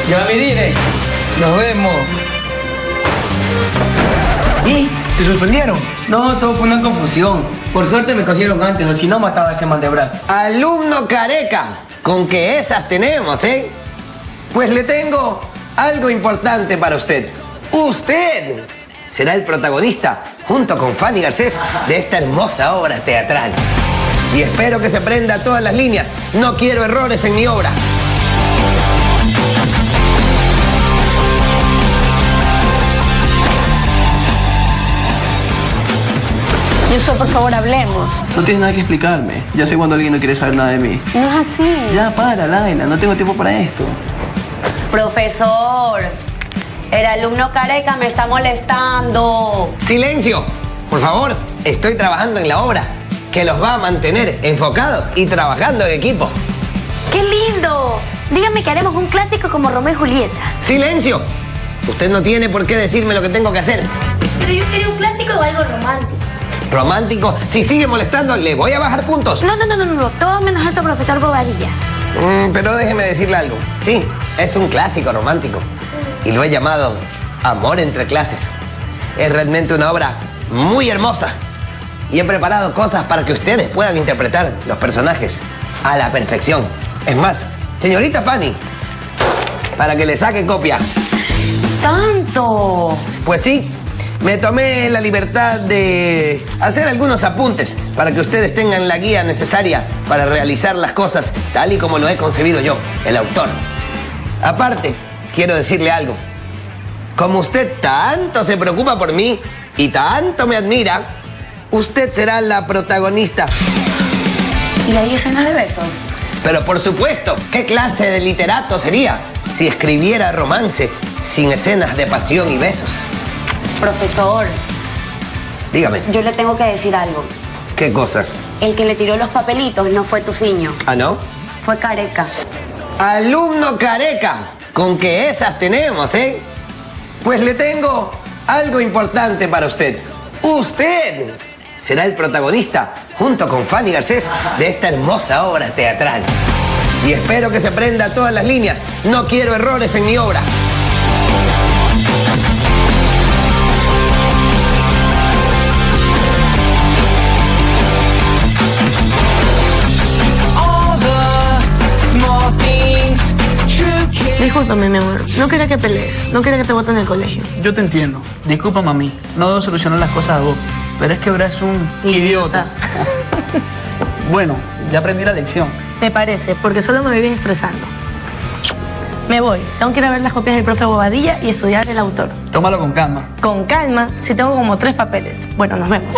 Ya me diré. Nos vemos. ¿Y? ¿Te sorprendieron? No, todo fue una confusión. Por suerte me cogieron antes, o si no mataba a ese man de Brad. Alumno careca, con que esas tenemos, ¿eh? Pues le tengo algo importante para usted. Usted será el protagonista, junto con Fanny Garcés, de esta hermosa obra teatral. Y espero que se prenda todas las líneas. No quiero errores en mi obra. Eso, por favor, hablemos. No tienes nada que explicarme. Ya sé cuando alguien no quiere saber nada de mí. No es así. Ya, para, Laila. No tengo tiempo para esto. Profesor, el alumno careca me está molestando. ¡Silencio! Por favor, estoy trabajando en la obra que los va a mantener enfocados y trabajando en equipo. ¡Qué lindo! Dígame que haremos un clásico como Romeo y Julieta. ¡Silencio! Usted no tiene por qué decirme lo que tengo que hacer. Pero yo quería un clásico o algo romántico. ¿Romántico? Si sigue molestando, le voy a bajar puntos. No. Todo menos eso, profesor Bobadilla. Pero déjeme decirle algo. Sí, es un clásico romántico. Y lo he llamado Amor entre clases. Es realmente una obra muy hermosa. Y he preparado cosas para que ustedes puedan interpretar los personajes a la perfección. Es más, señorita Fanny, para que le saque copia. ¡Tanto! Pues sí, me tomé la libertad de hacer algunos apuntes para que ustedes tengan la guía necesaria para realizar las cosas tal y como lo he concebido yo, el autor. Aparte, quiero decirle algo. Como usted tanto se preocupa por mí y tanto me admira, usted será la protagonista. ¿Y hay escenas de besos? Pero por supuesto, ¿qué clase de literato sería si escribiera romance sin escenas de pasión y besos? Profesor, Dígame. yo le tengo que decir algo. ¿Qué cosa? El que le tiró los papelitos no fue Tufiño, ¿Ah, no? fue Careca. Alumno careca, con que esas tenemos, ¿eh? Pues le tengo algo importante para usted. Usted será el protagonista, junto con Fanny Garcés, de esta hermosa obra teatral. Y espero que se prenda todas las líneas. No quiero errores en mi obra. Discúlpame, mi amor. No quería que pelees. No quería que te boten del colegio. Yo te entiendo. Discúlpame a mí. No debo solucionar las cosas a vos. Pero es que Brad es un idiota. Bueno, ya aprendí la lección. Me parece, porque solo me vives estresando. Me voy. Tengo que ir a ver las copias del profe Bobadilla y estudiar el autor. Tómalo con calma. Con calma, si tengo como 3 papeles. Bueno, nos vemos.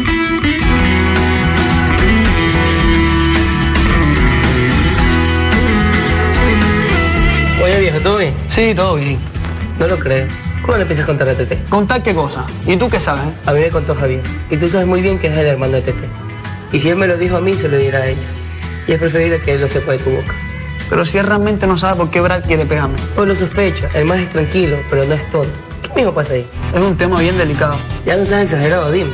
Oye, viejo, ¿todo bien? Sí, todo bien. No lo creo. ¿Cómo le empiezas a contar a Tete? ¿Contar qué cosa? ¿Y tú qué sabes? A mí me contó Javier. Y tú sabes muy bien que es el hermano de Tete. Y si él me lo dijo a mí, se lo dirá a ella. Y es preferible que él lo sepa de tu boca. Pero si él realmente no sabe por qué Brad quiere pegarme. Pues lo sospecha. El más es tranquilo, pero no es tonto. ¿Qué mismo pasa ahí? Es un tema bien delicado. Ya no seas exagerado, dime.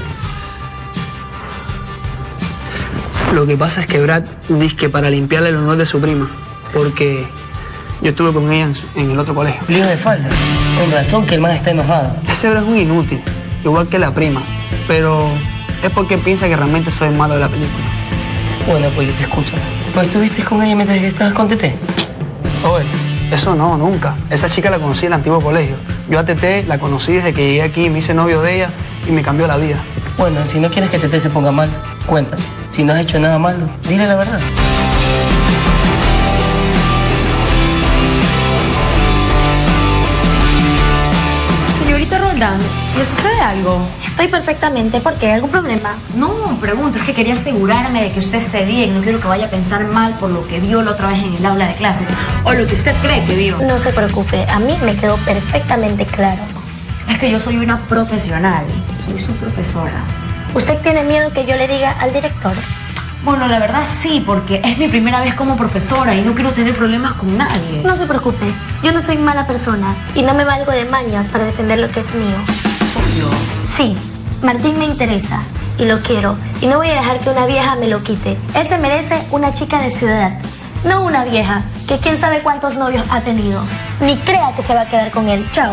Lo que pasa es que Brad dice que para limpiarle el honor de su prima. Porque yo estuve con ella en el otro colegio. Lío de falda. Con razón que el man está enojado. Ese Brad es un inútil, igual que la prima. Pero es porque piensa que realmente soy el malo de la película. Bueno, pues yo te escucho. ¿Pues estuviste con ella mientras que estabas con Tete? Oye, eso no, nunca. Esa chica la conocí en el antiguo colegio. Yo a Tete la conocí desde que llegué aquí, me hice novio de ella y me cambió la vida. Bueno, si no quieres que Tete se ponga mal, cuéntame. Si no has hecho nada malo, dile la verdad. Señorita Roldán, ¿le sucede algo? Estoy perfectamente. ¿Por qué? ¿Algún problema? No, pregunto, es que quería asegurarme de que usted esté bien. No quiero que vaya a pensar mal por lo que vio la otra vez en el aula de clases. O lo que usted cree que vio. No se preocupe. A mí me quedó perfectamente claro. Es que yo soy una profesional. Soy su profesora. ¿Usted tiene miedo que yo le diga al director? Bueno, la verdad sí, porque es mi primera vez como profesora y no quiero tener problemas con nadie. No se preocupe. Yo no soy mala persona y no me valgo de mañas para defender lo que es mío. ¿Serio? Sí, Martín me interesa y lo quiero y no voy a dejar que una vieja me lo quite. Él se merece una chica de ciudad, no una vieja que quién sabe cuántos novios ha tenido. ni crea que se va a quedar con él. Chao.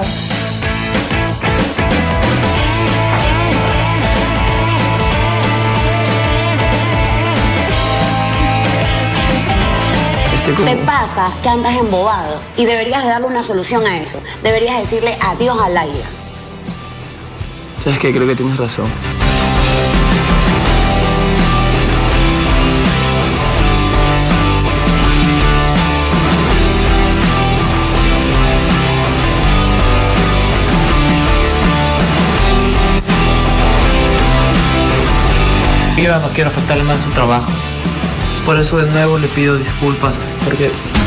Te pasa que andas embobado y deberías de darle una solución a eso. Deberías decirle adiós a Laila. ¿Sabes qué? Creo que tienes razón. Yo no quiero afectarle más su trabajo. Por eso de nuevo le pido disculpas, porque